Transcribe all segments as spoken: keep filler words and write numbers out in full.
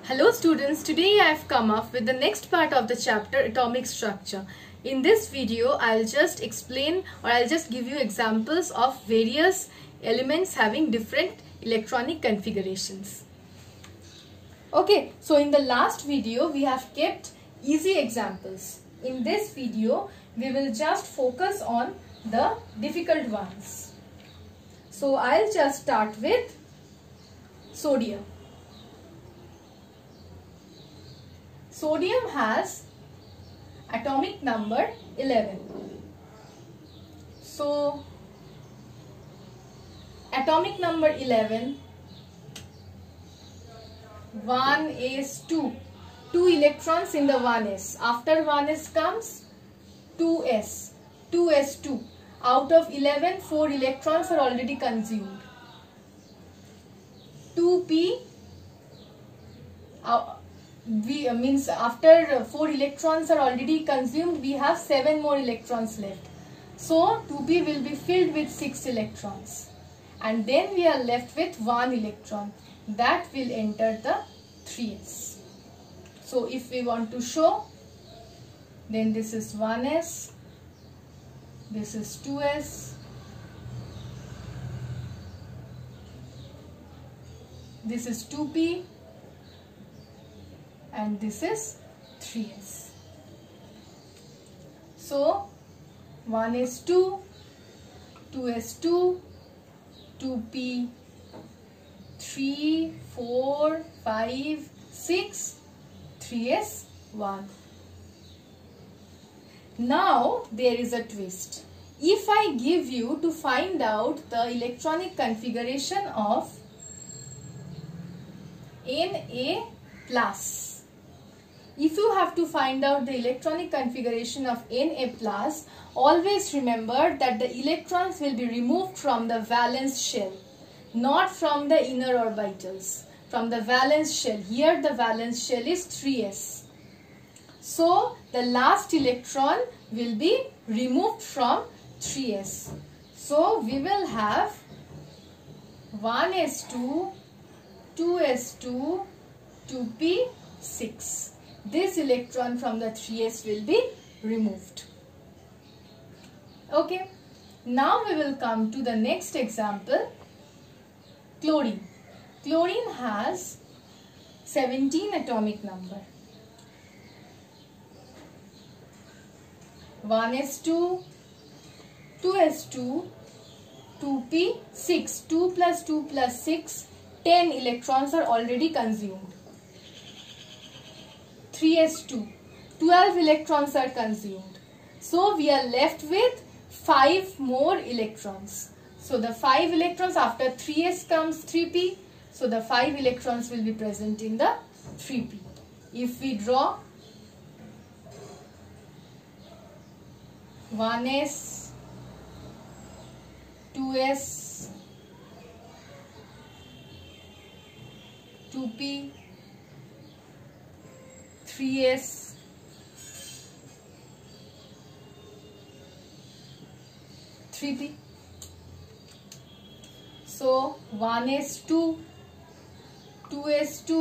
Hello students, today I have come up with the next part of the chapter atomic structure. In this video, I'll just explain or I'll just give you examples of various elements having different electronic configurations. Okay, so in the last video, we have kept easy examples. In this video, we will just focus on the difficult ones. So I'll just start with sodium. Sodium has atomic number eleven. So, atomic number eleven, one s two. two electrons in the one s. After one s comes two s. two s two. Out of eleven, four electrons are already consumed. two p. Uh, We uh, means after four electrons are already consumed, we have seven more electrons left. So two p will be filled with six electrons, and then we are left with one electron that will enter the three s. So if we want to show, then this is one s, this is two s, this is two p, and this is three s. So one s two, two s two, two p, three, four, five, six, three s one. Now there is a twist. If I give you to find out the electronic configuration of Na plus, if you have to find out the electronic configuration of Na plus, always remember that the electrons will be removed from the valence shell, not from the inner orbitals, from the valence shell. Here the valence shell is three s. So the last electron will be removed from three s. So we will have one s two, two s two, two p, six. This electron from the three s will be removed. Okay. Now we will come to the next example. Chlorine. Chlorine has seventeen atomic number. one s two, two s two, two p, six. two plus two plus six, ten electrons are already consumed. three s two, twelve electrons are consumed. So we are left with five more electrons. So the five electrons, after three s comes three p. So the five electrons will be present in the three p. If we draw one s, two s, two p, three s, three p. So one s two, two s two,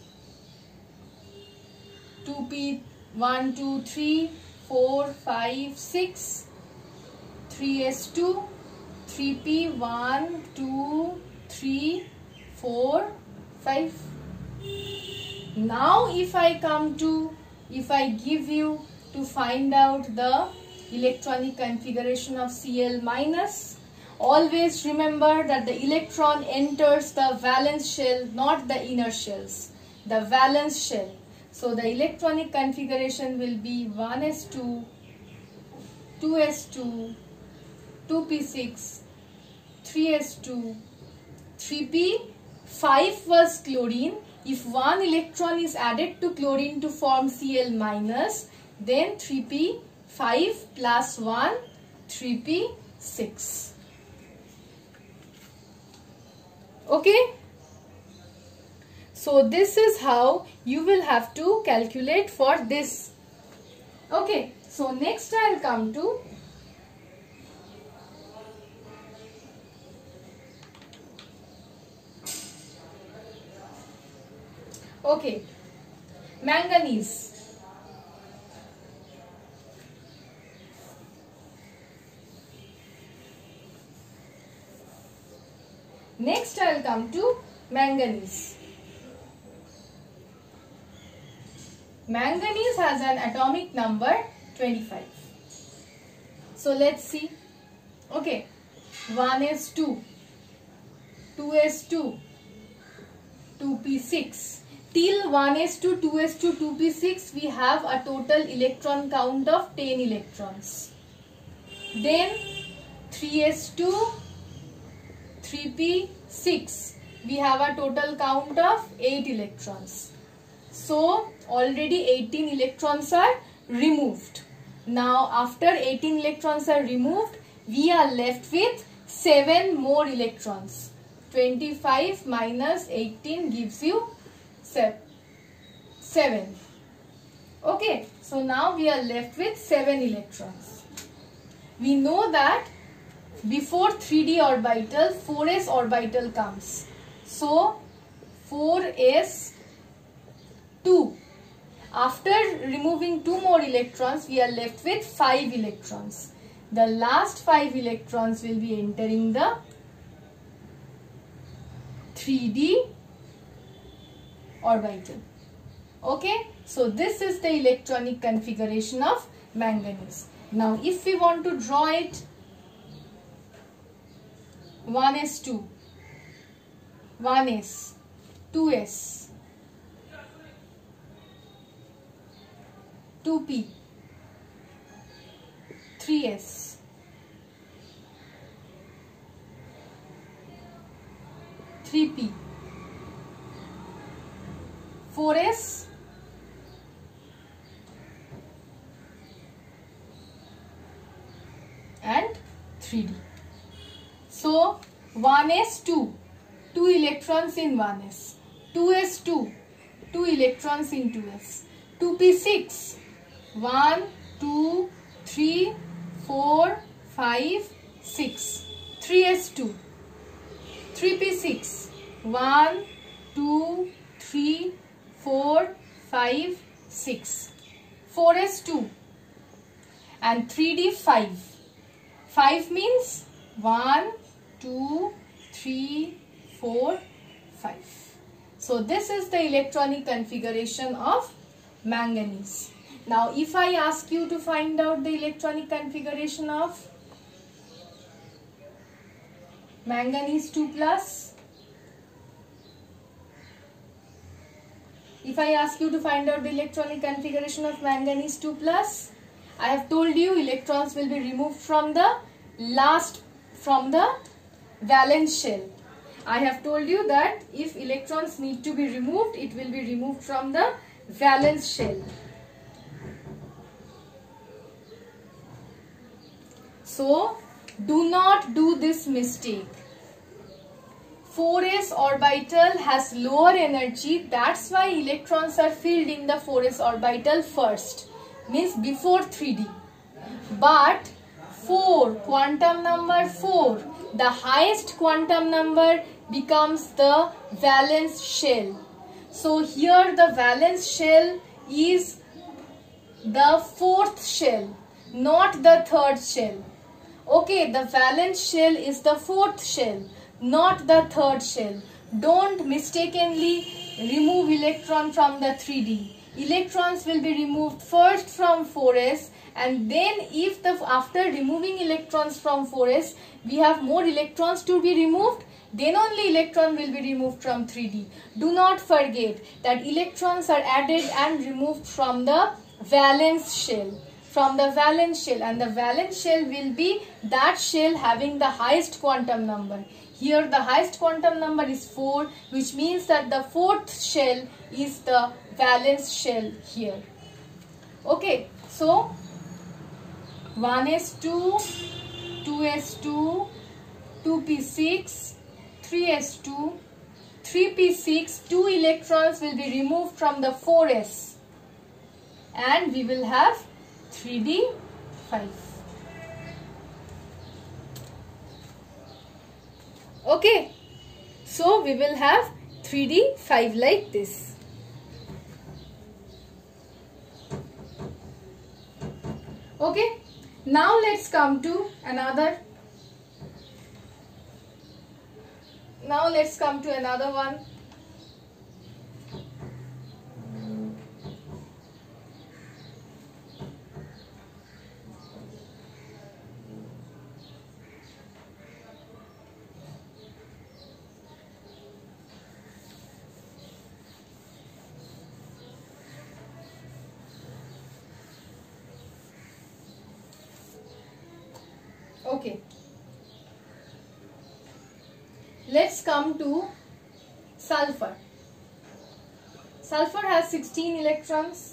two p, one, two, three, four, five, six, three s two, three p, one, two, three, four, five. Now if I come to, if I give you to find out the electronic configuration of Cl minus, always remember that the electron enters the valence shell, not the inner shells, the valence shell. So the electronic configuration will be one s two, two s two, two p six, three s two, three p, five was chlorine. If one electron is added to chlorine to form Cl minus, then three p, five plus one, three p, six. Okay? So this is how you will have to calculate for this. Okay, so next I will come to Okay, manganese. Next I will come to manganese. Manganese has an atomic number twenty-five. So let's see. Okay, one S two, two S two, two P six. Till one S two, two S two, two P six we have a total electron count of ten electrons. Then three S two, three P six we have a total count of eight electrons. So already eighteen electrons are removed. Now after eighteen electrons are removed, we are left with seven more electrons. twenty-five minus eighteen gives you seven. Okay, so now we are left with seven electrons. We know that before three d orbital, four s orbital comes. So four S two. After removing two more electrons, we are left with five electrons. The last five electrons will be entering the three d orbital. Okay, so this is the electronic configuration of manganese. Now if we want to draw it, one S two, one S, two S, two P, three S, three P, four S, and three D. So one S two, two electrons in one S, two S two, two electrons in two S, two P six, one, two, three, four, five, six, three S two, three P six, one, two, three, four, five, six, four S two, and three D five. five means one, two, three, four, five. So this is the electronic configuration of manganese. Now if I ask you to find out the electronic configuration of manganese two plus, if I ask you to find out the electronic configuration of manganese two plus, I have told you electrons will be removed from the last, from the valence shell. I have told you that if electrons need to be removed, it will be removed from the valence shell. So do not do this mistake. four S orbital has lower energy, that's why electrons are filled in the four S orbital first, means before three D. But four, quantum number four, the highest quantum number becomes the valence shell. So here the valence shell is the fourth shell, not the third shell. Okay, the valence shell is the fourth shell, not the third shell. Don't mistakenly remove electron from the three D. Electrons will be removed first from four S, and then if the after removing electrons from four S we have more electrons to be removed, then only electron will be removed from three D. Do not forget that electrons are added and removed from the valence shell. From the valence shell, and the valence shell will be that shell having the highest quantum number. Here the highest quantum number is four, which means that the fourth shell is the valence shell here. Okay, so one S two, two S two, two P six, three S two, three P six, two electrons will be removed from the four S, and we will have three D five. Okay, so we will have three D five like this. Okay, now let's come to another. Now let's come to another one. Okay, let's come to sulfur. Sulfur has sixteen electrons,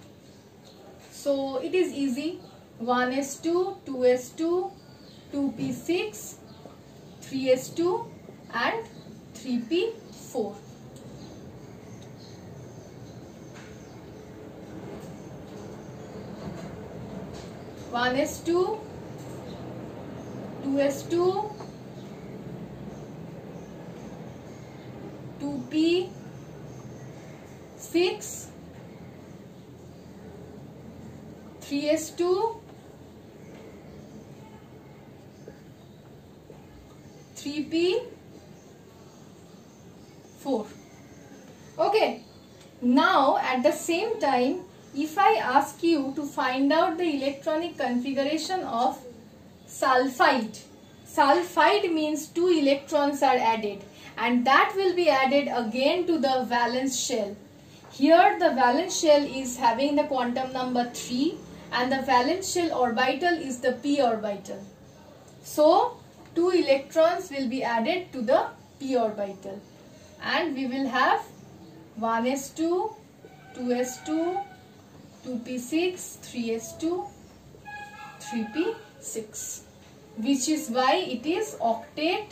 so it is easy. one s two, two s two, two p six, three s two and three p four. one s two, two s two, two p six, three s two, three p four. Okay, now at the same time, if I ask you to find out the electronic configuration of sulfide, sulfide means two electrons are added, and that will be added again to the valence shell. Here the valence shell is having the quantum number three and the valence shell orbital is the p orbital. So two electrons will be added to the p orbital and we will have one s two, two s two, two p six, three s two, three p six, which is why it is octet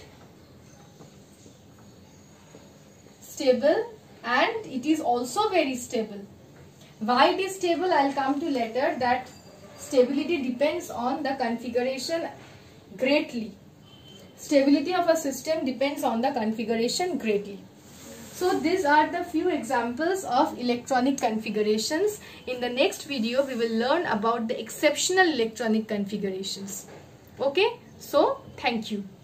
stable and it is also very stable. Why it is stable, I will come to later. That stability depends on the configuration greatly. Stability of a system depends on the configuration greatly. So these are the few examples of electronic configurations. In the next video, we will learn about the exceptional electronic configurations. Okay, so thank you.